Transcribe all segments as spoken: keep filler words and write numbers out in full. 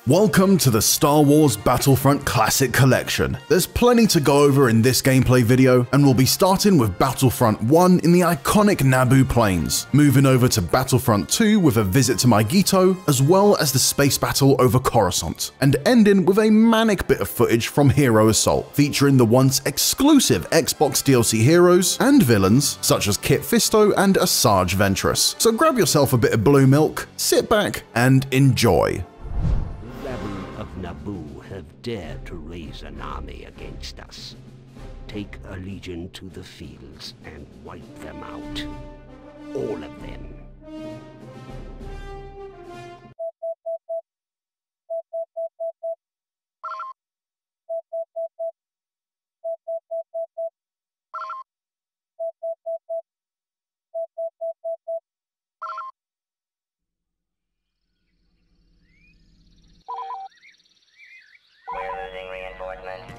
Welcome to the Star Wars Battlefront Classic Collection. There's plenty to go over in this gameplay video, and we'll be starting with Battlefront one in the iconic Naboo Plains, moving over to Battlefront two with a visit to Mygeeto, as well as the space battle over Coruscant, and ending with a manic bit of footage from Hero Assault, featuring the once exclusive Xbox D L C heroes and villains such as Kit Fisto and Asajj Ventress. So grab yourself a bit of blue milk, sit back, and enjoy. Naboo have dared to raise an army against us. Take a legion to the fields and wipe them out. All of them. We're losing reinforcements.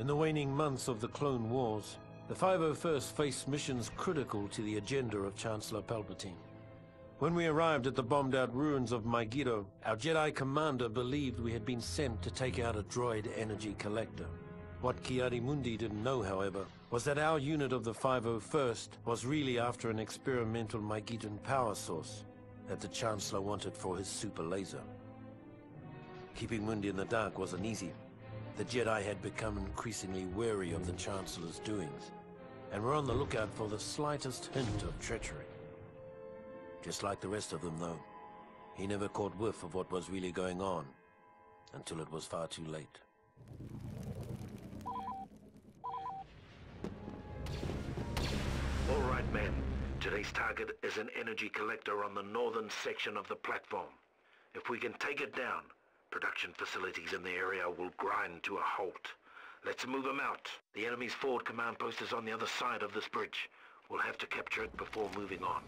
In the waning months of the Clone Wars, the five oh first faced missions critical to the agenda of Chancellor Palpatine. When we arrived at the bombed-out ruins of Megiddo, our Jedi commander believed we had been sent to take out a droid energy collector. What Ki-Adi-Mundi didn't know, however, was that our unit of the five oh first was really after an experimental Megiddan power source that the Chancellor wanted for his super laser. Keeping Mundi in the dark wasn't easy. The Jedi had become increasingly wary of the Chancellor's doings, and were on the lookout for the slightest hint of treachery. Just like the rest of them, though, he never caught whiff of what was really going on until it was far too late. All right, men. Today's target is an energy collector on the northern section of the platform. If we can take it down, production facilities in the area will grind to a halt. Let's move them out. The enemy's forward command post is on the other side of this bridge. We'll have to capture it before moving on.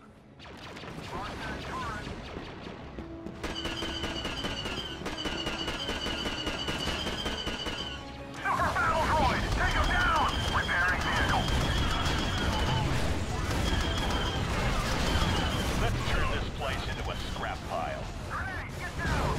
Super battle droid! Take him down! Repairing vehicle. Let's turn this place into a scrap pile. Grenade, get down!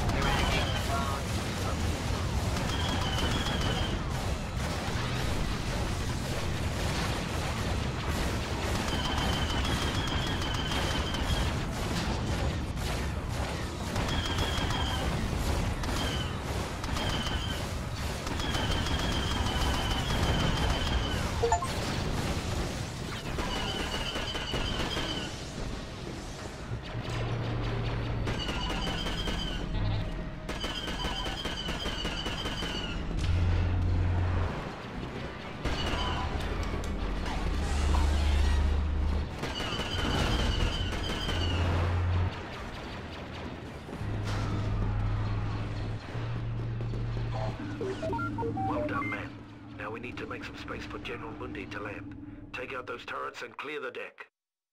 Well done, man. Now we need to make some space for General Mundi to land. Take out those turrets and clear the deck.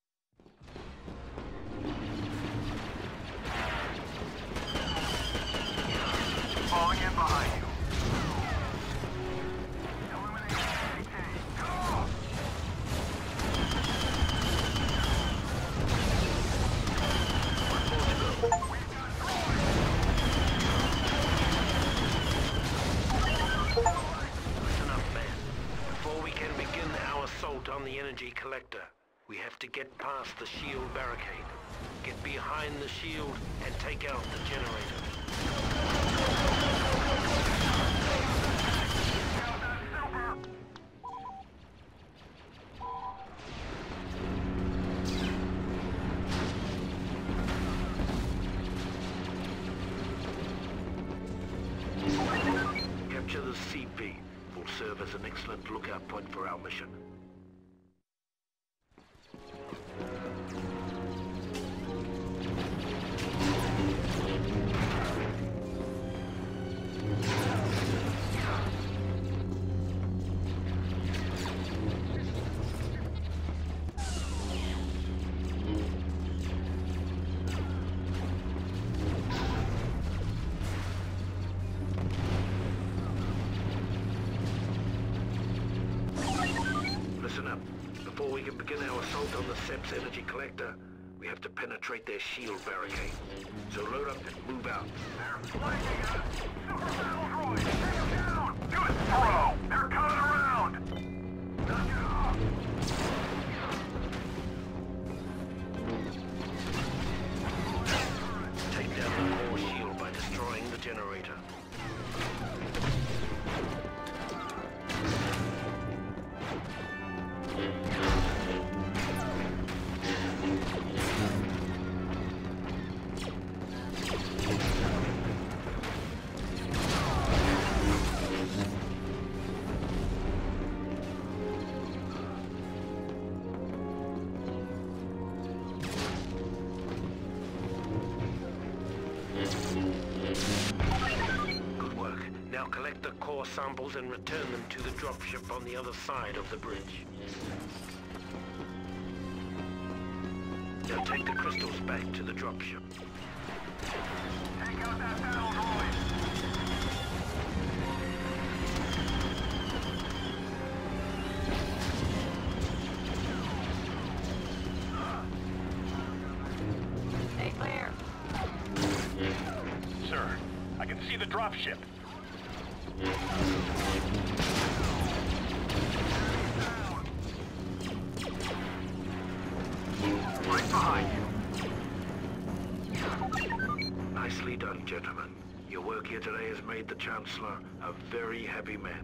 Falling in behind you. Eliminate A K. Go! Listen up, man. Before we can begin our assault on the energy collector, we have to get past the shield barricade. Get behind the shield and take out the generator. Capture the C P will serve as an excellent lookout point for our mission. Listen up. Before we can begin our assault on the S E P S energy collector, we have to penetrate their shield barricade. So load up and move out. They're flanking us! Super battle droid! Take him down! Do it, bro! They're coming around! Knock it off! Take down the core shield by destroying the generator. Good work. Now collect the core samples and return them to the dropship on the other side of the bridge. Now take the crystals back to the dropship. Take out that battle droid! dropship. Right behind you. Nicely done, gentlemen. Your work here today has made the Chancellor a very happy man.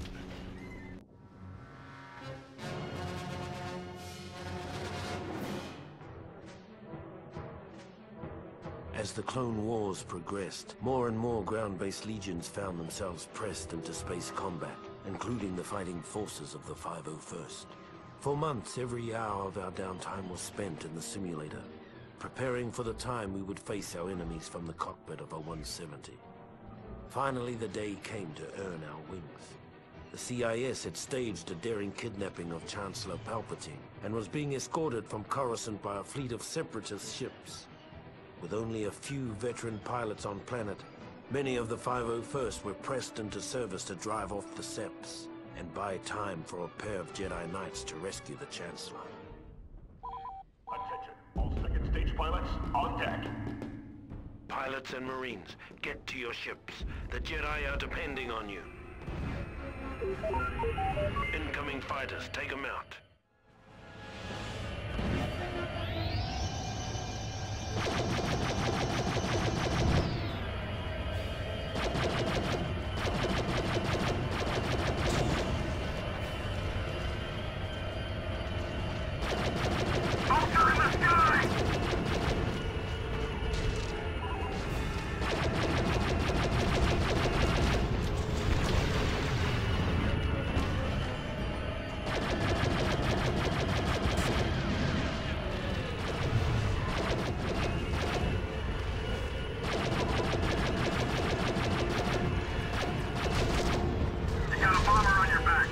As the Clone Wars progressed, more and more ground-based legions found themselves pressed into space combat, including the fighting forces of the five oh first. For months, every hour of our downtime was spent in the simulator, preparing for the time we would face our enemies from the cockpit of a one seventy. Finally, the day came to earn our wings. The C I S had staged a daring kidnapping of Chancellor Palpatine and was being escorted from Coruscant by a fleet of separatist ships. With only a few veteran pilots on planet, many of the five oh first were pressed into service to drive off the Seps and buy time for a pair of Jedi Knights to rescue the Chancellor. Attention, all second stage pilots on deck. Pilots and Marines, get to your ships. The Jedi are depending on you. Incoming fighters, take them out. Vulture in the sky! You got a bomber on your back.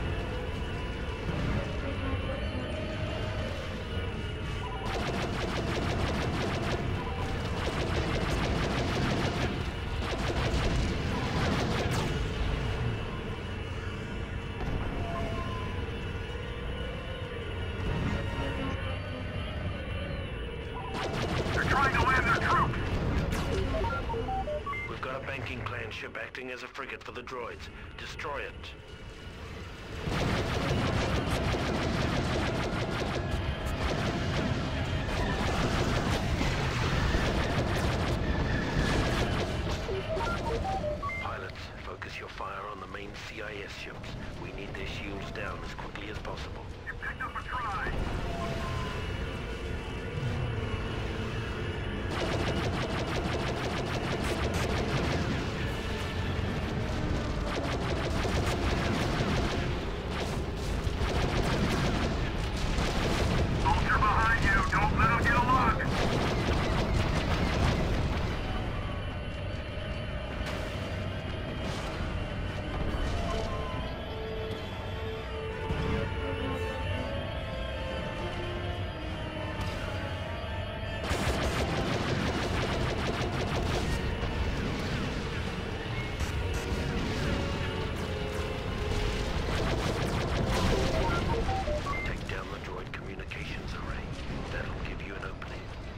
They're trying to land their troops. We've got a banking clan ship acting as a frigate for the droids. Destroy it. Pilots, focus your fire on the main C I S ships. We need their shields down as quickly as possible. You picked up a try. Vulture behind you. Don't let them get a lock. Take down the droid communications array. That'll give you an opening.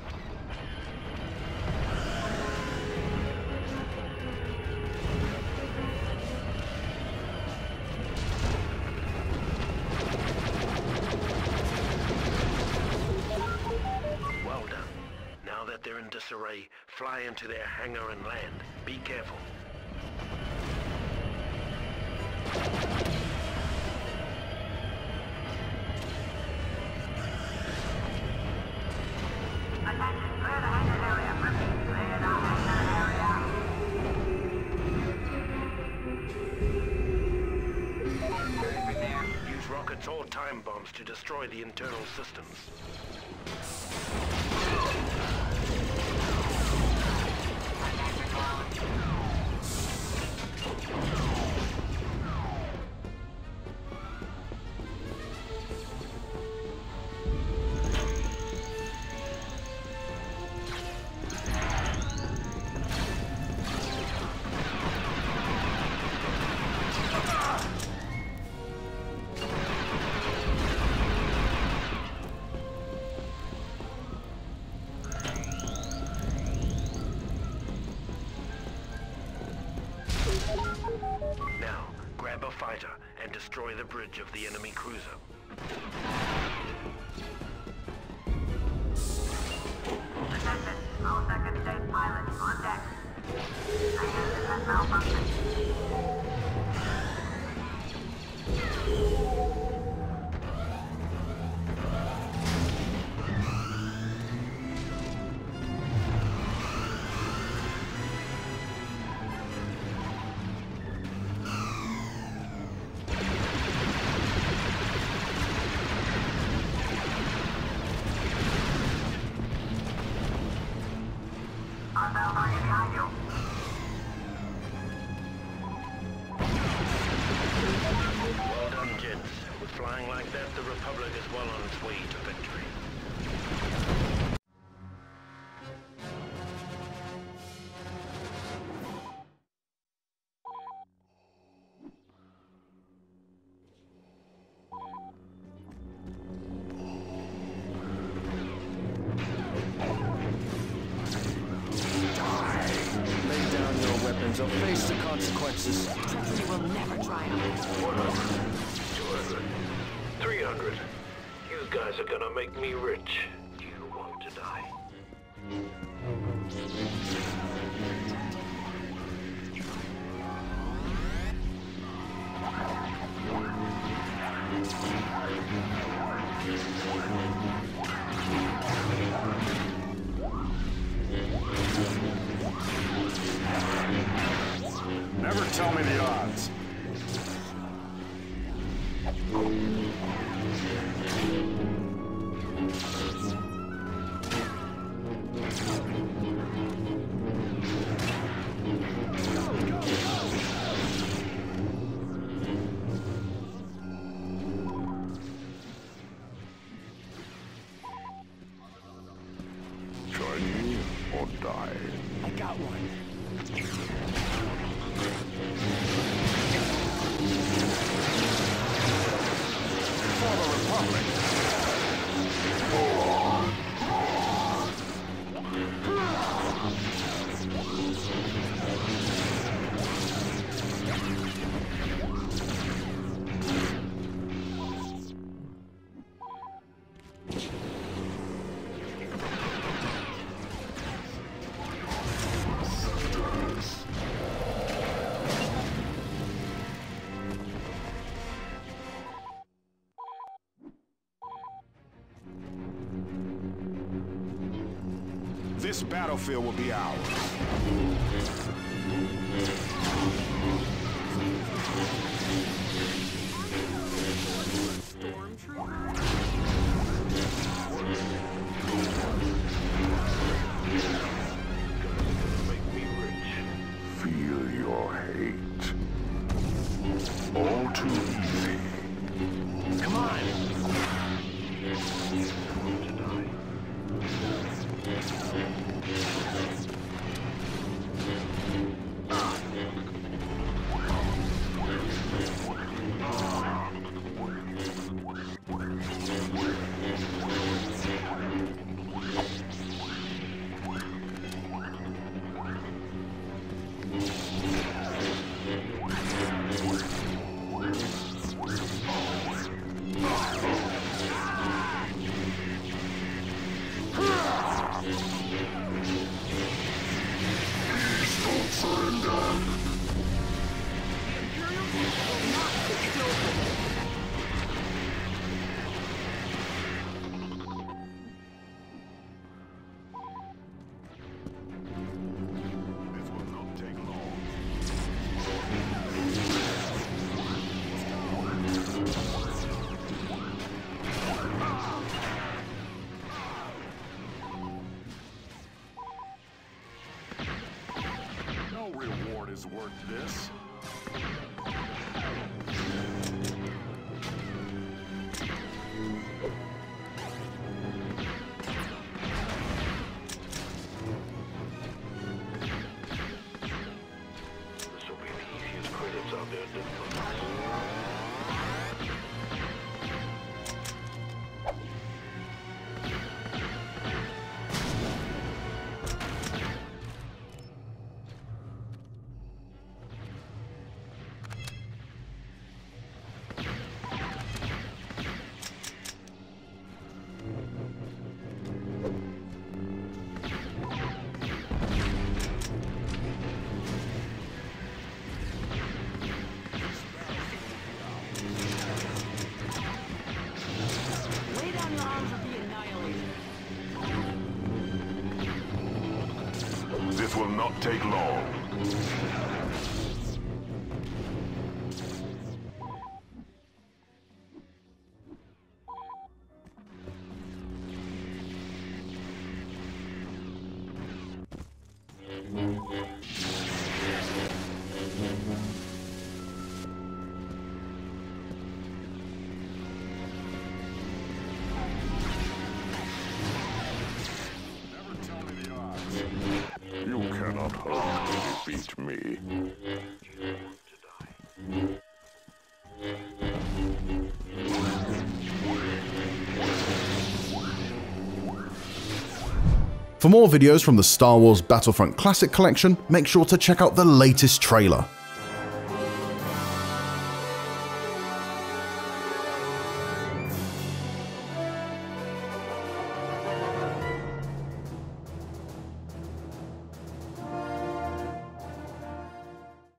Well done. Now that they're in disarray, fly into their hangar and land. Be careful. Use rockets or time bombs to destroy the internal systems. and destroy the bridge of the enemy cruiser. Attention, all second stage pilots on deck. The engine has malfunctioned. Well done, gents. With flying like that, the Republic is well on its way to victory. Lay down your weapons or face the consequences. You will never triumph. one hundred, two hundred, three hundred. You guys are gonna make me rich. Do you want to die? Never tell me the odds. Try me or die. I got one. For the Republic. This battlefield will be ours. Make me rich. Feel your hate. All too easy. Come on. To die. This will not take long. No reward is worth this. This will be the easiest credits out there, didn't Lay down your arms or be annihilated. This will not take long. You cannot hope to defeat me. For more videos from the Star Wars Battlefront Classic Collection, make sure to check out the latest trailer.